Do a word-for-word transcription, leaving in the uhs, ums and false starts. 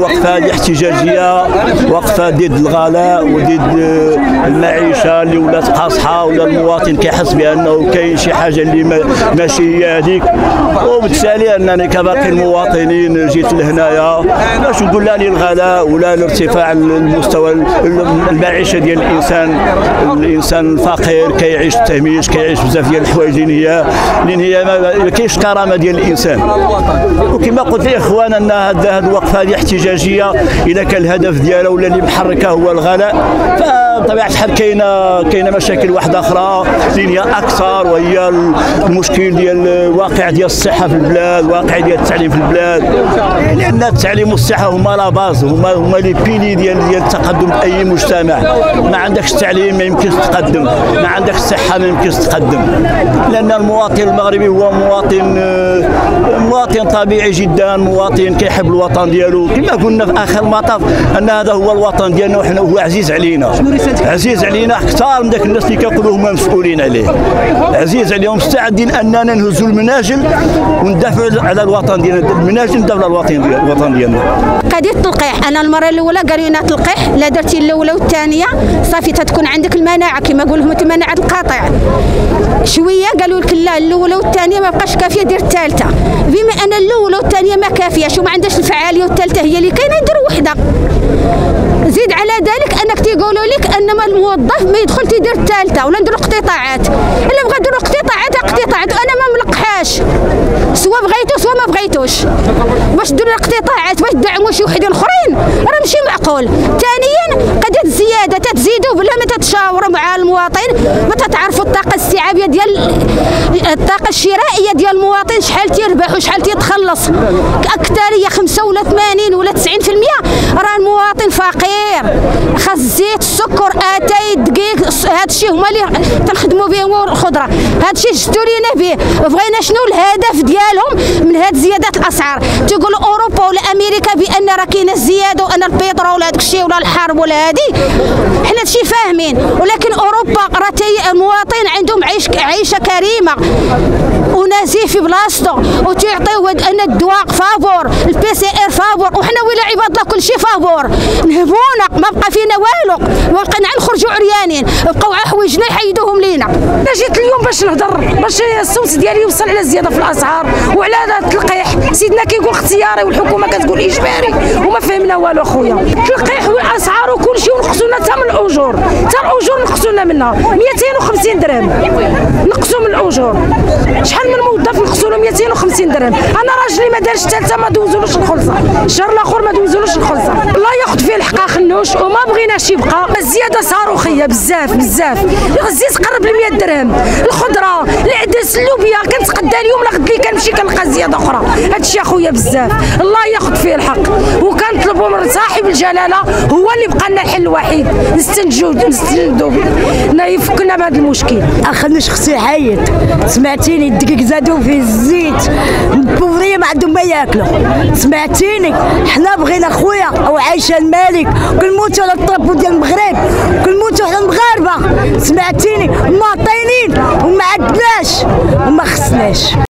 الوقفه الاحتجاجيه وقفه ضد الغلاء وضد المعيشه اللي ولات قاصحه، ولا المواطن كيحس بانه كاين شي حاجه اللي ماشي هي هذيك. وبالتالي انني كباقي المواطنين جيت لهنايا باش نقول لا للغلاء ولا لارتفاع المستوى المعيشه ديال الانسان. الانسان الفقير كيعيش التهميش، كيعيش بزاف ديال الحوايج اللي هي اللي هي ما كاينش كرامه ديال الانسان. وكما قلت الاخوان ان هذه الوقفه هذه احتجاجيه اذا كان الهدف ديالها ولا اللي محركه هو الغلاء، فبطبيعه الحال كاينه كاينه مشاكل واحده اخرى اللي هي اكثر، وهي المشكل ديال الواقع ديال الصحه في البلاد، الواقع ديال التعليم في البلاد. لان التعليم والصحه هما لا باز، هما هما لي بيلي ديال ديال التقدم اي مجتمع. ما عندكش التعليم ما يمكنش تقدم، ما عندكش الصحه ما يمكنش تقدم. لان المواطن المغربي هو مواطن مواطن طبيعي جدا، مواطن كيحب الوطن ديالو. كما قلنا في اخر المطاف ان هذا هو الوطن ديالنا وحنا هو عزيز علينا، عزيز علينا اكثر من ذاك الناس اللي كيقولوا هما مسؤولين عليه. عزيز عليهم، مستعدين اننا نهزوا المناجل وندافعوا على الوطن ديالنا، المناجل ندافعوا على الوطن ديالنا الوطن ديالنا. قضيه التلقيح، انا المره الاولى قالوا لنا تلقيح، لا درتي الاولى والثانيه صافي تتكون عندك المناعه كما يقول لهم مناعه القاطع. شويه قالوا لك لا الاولى والثانيه ما بقاش كافيه دير الثالثه، بما ان الاولى والثانيه ما كافياش وما عندهاش الفعاليه والثالثه هي اللي كاينه يديروا وحده. زيد على ذلك انك تيقولوا لك ان الموظف ما يدخل تيدير الثالثه ولا نديروا اقتطاعات. الا بغا نديروا اقتطاعات اقتطاعات وانا ما ملقحاش، سوا بغيتو سوا ما بغيتوش. باش ديروا اقتطاعات باش تدعموا شي وحدين اخرين راه ماشي معقول. ثانيا قضيه الزياده تتزيدوا بلا ما تتشاوروا مع المواطن، ما تتعرفوا الطاقه الاستيعابيه ديال الطاقه الشرائيه ديال المواطن شحال تيربح وشحال تيتخلص. اكثريه خمسة ولا ثمانين ولا تسعين في المية راه المواطن فقير. خاص الزيت السكر اتاي الدقيق هذا الشيء هما اللي تنخدموا به الخضره، هذا الشيء جبتوا لينا به. بغينا شنو الهدف ديالهم من هذه زيادات الاسعار؟ تيقولوا اوروبا ولا امريكا بان راه كاينه الزياده وان البترول هذاك الشيء ولا الحرب ولا هذه، حنا هادشي فاهمين. ولكن اوروبا راه المواطن عندهم عيش عيشه كريمه ونزيه في بلاصتو وتيعطيو ان الدواء فابور، البي سي ار فابور، وحنا ولا عباد الله كل شيء فابور. نهبونا ما بقى فينا والو، وبقينا نخرجوا عريانين، بقاو على حوايجنا يحيدوهم لينا. انا جيت اليوم باش نهضر، باش الصوت ديالي يوصل على الزياده في الاسعار وعلى هذا التلقيح. سيدنا كيقول اختياري والحكومه كتقول اجباري وما فهمنا والو اخويا. التلقيح والاسعار وكل شيء ونقصونا حتى من الاجور، حتى الاجور نقصونا منها مئتين وخمسين درهم، نقصوا من الاجور. شحال من موظف نقصوا له مئتين وخمسين درهم. انا راجلي ما دارش الثالثه ما دوزولوش الخلصه، الشهر الاخر ما دوزولوش الخلصه. الله ياخذ فيه الحق خنوش وما بغيناش يبقى. الزياده صاروخيه بزاف بزاف. الزيت قرب ل مئة درهم، الخضره العدس اللوبيا كنتقدى اليوم لا غد لي كنمشي كنلقى زياده اخرى. هادشي اخويا بزاف، الله ياخذ فيه الحق. وكنطلبوا من صاحب الجلاله هو اللي بقى لنا الحل الوحيد نستنجدوا نستنجدوا يفكنا بهذا المشكل. اخنوش خصو يحيد، سمعتيني الدقيق زادوا فيه الزيت، البوريه ما عندهم ما ياكلوا. سمعتيني حنا بغينا خويا او عايشه الملك كنموتوا على الطرابو ديال المغرب، كنموتوا حنا المغاربه. سمعتيني مواطنين وما عندناش وما خصناش.